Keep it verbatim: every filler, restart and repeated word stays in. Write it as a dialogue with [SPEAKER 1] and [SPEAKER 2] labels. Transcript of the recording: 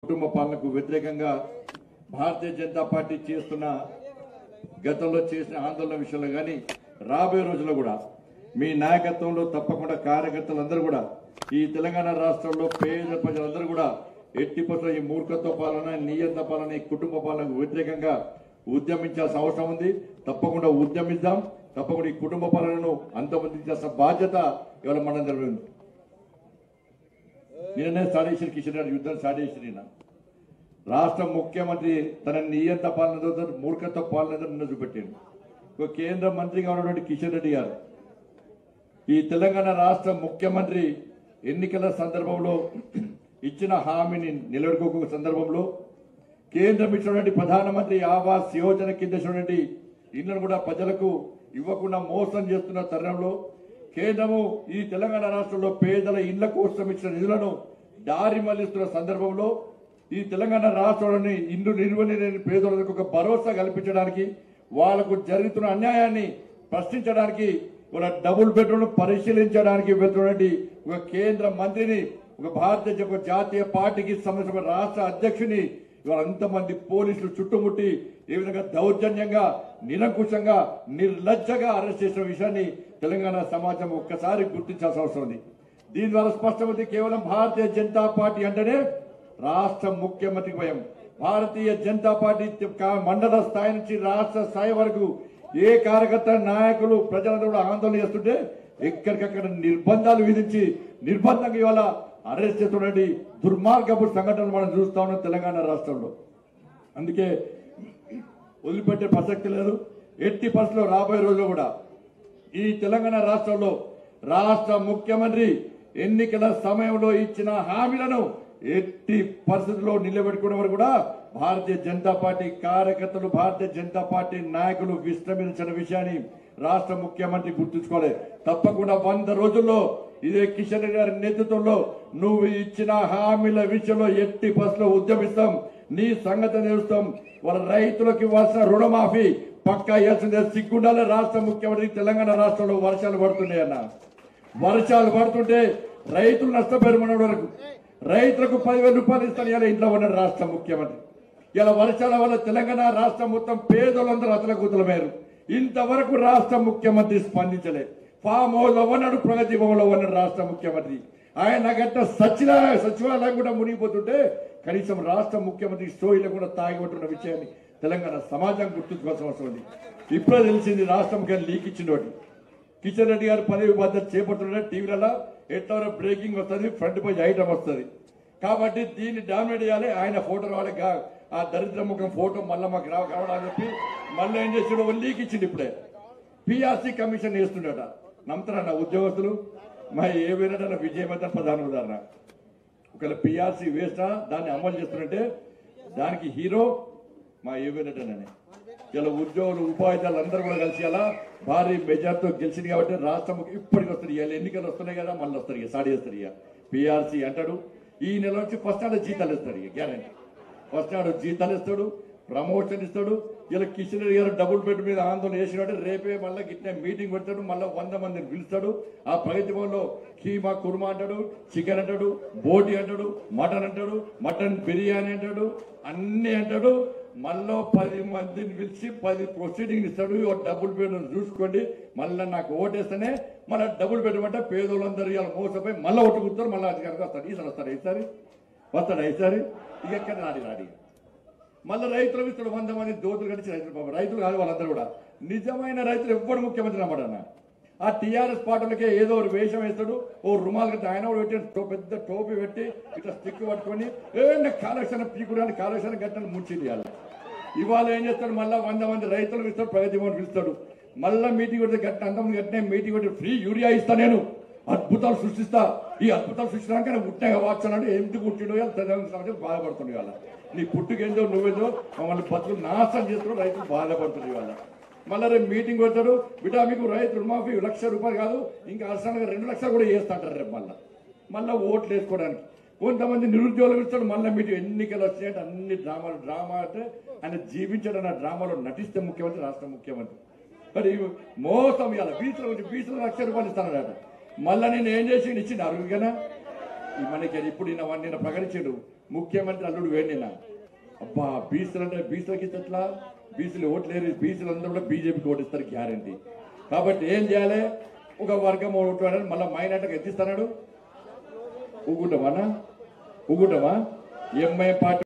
[SPEAKER 1] కుటుంబ పాలనకు వ్యతిరేకంగా భారతీయ జనతా పార్టీ చేస్తున్న గతంలో చేసిన ఆందోళన విషయంలో కానీ రాబోయే రోజుల్లో కూడా మీ నాయకత్వంలో తప్పకుండా కార్యకర్తలందరూ కూడా ఈ తెలంగాణ రాష్ట్రంలో పేద ప్రజలందరూ కూడా ఎట్టి పట్ల ఈ మూర్ఖత్వ పాలన నియంత పాలన ఈ కుటుంబ పాలనకు వ్యతిరేకంగా ఉద్యమించాల్సిన అవసరం ఉంది. తప్పకుండా ఉద్యమిద్దాం. తప్పకుండా ఈ కుటుంబ పాలనను అంతమొందించాల్సిన బాధ్యత ఇవాళ మనం జరిగింది. నిన్ననే స్టార్ట్ చేసిన కిషన్ రెడ్డి యుద్ధం స్టార్ట్ చేసిన రాష్ట్ర ముఖ్యమంత్రి తన నియంత పాలనతో మూర్ఖత్వ పాలనతో నిన్న చూపెట్టింది. ఒక కేంద్ర మంత్రిగా ఉన్నటువంటి కిషన్ రెడ్డి గారు ఈ తెలంగాణ రాష్ట్ర ముఖ్యమంత్రి ఎన్నికల సందర్భంలో ఇచ్చిన హామీని నిలబెట్టుకోక సందర్భంలో కేంద్రం ఇచ్చినటువంటి ప్రధానమంత్రి ఆవాస్ యోజన కింద ఇచ్చినటువంటి ఇళ్లను కూడా ప్రజలకు ఇవ్వకుండా మోసం చేస్తున్న తరుణంలో కేంద్రము ఈ తెలంగాణ రాష్ట్రంలో పేదల ఇళ్ల కోసం ఇచ్చిన నిధులను దారి మళ్లిస్తున్న సందర్భంలో ఈ తెలంగాణ రాష్ట్రంలోని ఇల్లు నిర్వహించలేని పేదలకు ఒక భరోసా కల్పించడానికి వాళ్లకు జరుగుతున్న అన్యాయాన్ని ప్రశ్నించడానికి ఒక డబుల్ బెడ్రూమ్ పరిశీలించడానికి వెళ్తున్నటువంటి ఒక కేంద్ర మంత్రిని ఒక భారతీయ ఒక జాతీయ పార్టీకి సంబంధించిన రాష్ట్ర అధ్యక్షుని ఇవాళ అంతమంది పోలీసులు చుట్టుముట్టి ఏ విధంగా దౌర్జన్యంగా నిరంకుశంగా నిర్లజ్జగా అరెస్ట్ చేసిన విషయాన్ని తెలంగాణ సమాజం ఒక్కసారి గుర్తించాల్సిన అవసరం ఉంది. దీని ద్వారా స్పష్టమైంది కేవలం భారతీయ జనతా పార్టీ అంటేనే రాష్ట్ర ముఖ్యమంత్రి భయం. భారతీయ జనతా పార్టీ మండల స్థాయి నుంచి రాష్ట్ర స్థాయి వరకు ఏ కార్యకర్త నాయకులు ప్రజలందరూ కూడా ఆందోళన చేస్తుంటే ఎక్కడికక్కడ నిర్బంధాలు విధించి నిర్బంధంగా ఇవాళ అరెస్ట్ చేస్తున్నటువంటి దుర్మార్గపు సంఘటనలు మనం చూస్తా ఉన్నాం తెలంగాణ రాష్ట్రంలో. అందుకే వదిలిపెట్టే ప్రసక్తి లేదు. ఎట్టి పరిస్థితుల్లో రాబోయే రోజుల్లో కూడా ఈ తెలంగాణ రాష్ట్రంలో రాష్ట్ర ముఖ్యమంత్రి ఎన్నికల సమయంలో ఇచ్చిన హామీలను ఎట్టి పరిస్థితుల్లో నిలబెట్టుకునే వరకు కూడా భారతీయ జనతా పార్టీ కార్యకర్తలు భారతీయ జనతా పార్టీ నాయకులు విశ్రమించిన విషయాన్ని రాష్ట్ర ముఖ్యమంత్రి గుర్తుంచుకోవాలి. తప్పకుండా వంద రోజుల్లో ఇదే కిషన్ రెడ్డి గారి నేతృత్వంలో నువ్వు ఇచ్చిన హామీల విషయంలో ఎట్టి బస్సులో ఉద్యమిస్తాం. నీ సంగతి తెలుస్తాం. వాళ్ళ రైతులకు ఇవ్వాల్సిన రుణమాఫీ పక్కా ఇవ్వాల్సిందే. సిగ్గుండాలే రాష్ట్ర ముఖ్యమంత్రి తెలంగాణ రాష్ట్రంలో వర్షాలు పడుతున్నాయన్న. వర్షాలు పడుతుంటే రైతులు నష్టపోయిన వరకు రైతులకు పదివేల రూపాయలు ఇస్తాను ఇలా ఇంట్లో ఉన్నాడు రాష్ట్ర ముఖ్యమంత్రి. ఇలా వర్షాల వల్ల తెలంగాణ రాష్ట్రం మొత్తం పేదలందరూ అతలకుతలమయ్యారు. ఇంతవరకు రాష్ట్ర ముఖ్యమంత్రి స్పందించలే. ఫామ్ హౌస్ లో ఉన్నాడు, ప్రగతి భవన్లో ఉన్నాడు రాష్ట్ర ముఖ్యమంత్రి. ఆయన గట్ట సచివాలయ సచివాలయం కూడా మునిగిపోతుంటే కనీసం రాష్ట్ర ముఖ్యమంత్రి సోయిలో కూడా తాగిపట్టున్న విషయాన్ని తెలంగాణ సమాజం గుర్తుంచుకోవాల్సిన అవసరం ఉంది. ఇప్పుడే తెలిసింది రాష్ట్ర ముఖ్యమంత్రి లీక్ ఇచ్చిన వాటి కిషన్ రెడ్డి గారు పదవి బాధ్యత చేపడుతున్న టీవీలలో ఎట్లా బ్రేకింగ్ వస్తుంది, ఫ్రంట్ పేజ్ ఐటమ్ వస్తుంది. కాబట్టి దీన్ని డామినేట్ చేయాలి. ఆయన ఫోటో రావాలి, ఆ దరిద్ర ముఖం ఫోటో మళ్ళీ మాకు రావ కావాలని చెప్పి మళ్ళీ ఏం చేసాడు లీక్ ఇచ్చింది. ఇప్పుడే పిఆర్సీ కమిషన్ వేస్తుండట. నమ్ముతారన్న ఉద్యోగస్తులు మా ఏ వేరేట విజయవంతం ప్రధాన ఉదాహరణ. ఒకవేళ పిఆర్సీ వేసినా దాన్ని అమలు చేస్తున్నట్టే దానికి హీరో మా ఏ వేరేటనే. ఇలా ఉద్యోగులు ఉపాధ్యాయులు అందరూ కూడా కలిసి అలా భారీ మెజార్టీతో గెలిచింది కాబట్టి రాష్ట్రం ఇప్పటికి వస్తుంది. ఇలా ఎన్నికలు వస్తున్నాయి కదా మళ్ళీ వస్తారు, ఇక స్టార్ట్ చేస్తారు. ఇక పిఆర్సీ అంటాడు. ఈ నెల నుంచి ఫస్ట్ నాడు జీతాలు ఇస్తారు. ఇక గ్యారంటీ ఫస్ట్ నాడు జీతాలు ఇస్తాడు, ప్రమోషన్ ఇస్తాడు. ఇలా కిషన్ రెడ్డి గారు డబుల్ బెడ్ మీద ఆందోళన చేసినట్టు రేపే మళ్ళీ గిట్నే మీటింగ్ పెడతాడు. మళ్ళీ వంద మందిని పిలుస్తాడు. ఆ ప్రగతి భవన్లో కీమా కుర్మా అంటాడు, చికెన్ అంటాడు, బోటి అంటాడు, మటన్ అంటాడు, మటన్ బిర్యానీ అంటాడు, అన్ని అంటాడు. మళ్ళీ పది మందిని పిలిచి పది ప్రొసీడింగ్ ఇస్తాడు. డబుల్ బెడ్ చూసుకోండి, మళ్ళీ నాకు ఓటేస్తేనే మళ్ళీ డబుల్ బెడ్ అంటే పేదోళ్ళందరూ ఇలా మోసపోయి మళ్ళీ ఓటు కూర్చొని మళ్ళీ అధికారికి వస్తాడు. ఈసారి వస్తాడు ఈసారి వస్తాడు ఈసారి ఇక ఎక్కడ నాడి నాడి మళ్ళీ రైతులు ఇస్తాడు. వంద మంది దోతులు కట్టించి రైతులు పాపం రైతులు కాదు వాళ్ళందరూ కూడా నిజమైన రైతులు ఎవ్వడు ముఖ్యమంత్రి అన్నమాట. అన్న ఆ టీఆర్ఎస్ పార్టీలకే ఏదో ఒక వేషం వేస్తాడు. ఓ రుమాలు కట్టి ఆయన కూడా పెట్టి పెద్ద టోపీ పెట్టి ఇట్లా స్టిక్ పట్టుకొని ఏ కాలక్షణ పీకుడానికి కాలక్షణ గట్టని ముంచింది. ఇవాళ ఇవాళ ఏం చేస్తాడు మళ్ళీ వంద మంది రైతులు ఇస్తాడు, ప్రగతి భవన్ పిలుస్తాడు. మళ్ళీ మీటింగ్ పెడితే గట్ట అంతమంది గట్టినే మీటింగ్ పెట్టి ఫ్రీ యూరియా ఇస్తా, నేను అద్భుతాలు సృష్టిస్తా. ఈ అద్భుతాలు సృష్టించడానికి నేను పుట్టినా వాచానంటే ఎందుకు పుట్టిండో తెలంగాణ బాధపడుతుంది. ఇవాళ నీ పుట్టుకేందో నువ్వేదో మమ్మల్ని బతుకులు నాశనం చేస్తున్నాడు, రైతులు బాధపడుతుంది. ఇవాళ మళ్ళీ రేపు మీటింగ్ పెడతాడు. బిడ్డా మీకు రైతు రుణమాఫీ లక్ష రూపాయలు కాదు ఇంకా అసలు రెండు లక్షలు కూడా వేస్తాంటారు రేపు మళ్ళీ మళ్ళీ ఓట్లు వేసుకోవడానికి. కొంతమంది నిరుద్యోగులు ఇస్తాడు. మళ్ళీ మీటింగ్ ఎన్నికలు వచ్చినాయంటే అన్ని డ్రామాలు డ్రామా అంటే ఆయన జీవించడం ఆ డ్రామాలో నటిస్తే ముఖ్యమంత్రి రాష్ట్ర ముఖ్యమంత్రి. మరి మోసం ఇవ్వాలి బీచ్లో వచ్చి బీచ్లో లక్ష రూపాయలు ఇస్తానట. మళ్ళీ నేను ఏం చేసి ఇచ్చింది అరుగుగానా మనకి ఇప్పుడు నిన్న నిన్న ప్రకటించాడు ముఖ్యమంత్రి అల్లుడు వేడినా అబ్బా బీసీలు అంటే బీసీలకి ఎట్లా బీసీలు ఓట్లేరు బీసీలు అందరూ కూడా బీజేపీకి ఓటిస్తారు గ్యారంటీ. కాబట్టి ఏం చేయాలి, ఒక వర్గం ఓటు మళ్ళీ మైనార్టీకి ఎత్తిస్తున్నాడు. ఊగుంటామా ఊగుంటామా ఎంఐ పార్టీ